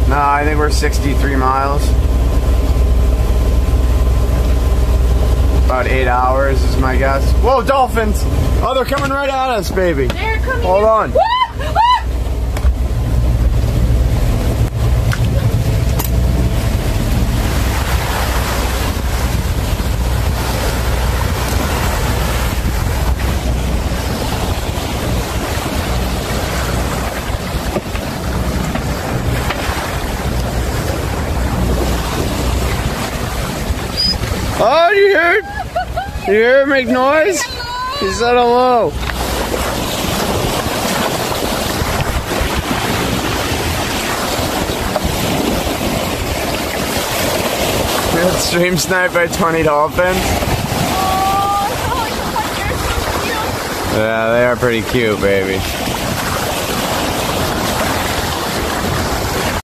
No, I think we're 63 miles. About 8 hours is my guess. Whoa, dolphins! Oh, they're coming right at us, baby. They're coming. Hold on. Oh, you hear it? You hear it make noise? He said hello. Stream sniped by 20 dolphins. Oh, they're so cute. Yeah, they are pretty cute, baby.